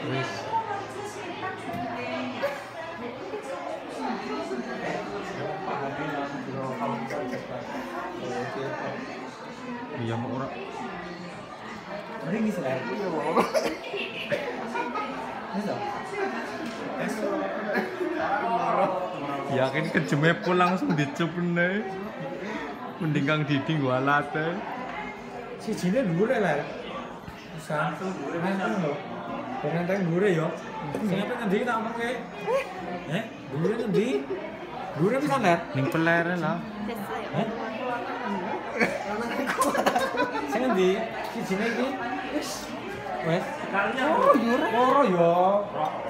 Wis. Iya mau ora. Mending di selain itu ya mau. Yakin kejeme langsung dicupne. Mending Kang Didi nggo alate. Sijine dhuwur lah. Bisa nenteng lho. Nenteng dhuwur ya. Sing apa ngendi tak omongke? Dhuwur ngendi? Dhuwur bisa lihat? Ning pelere lah. Sing ngendi? Sijine iki. Wes. Oh, yo ora. Ora ya.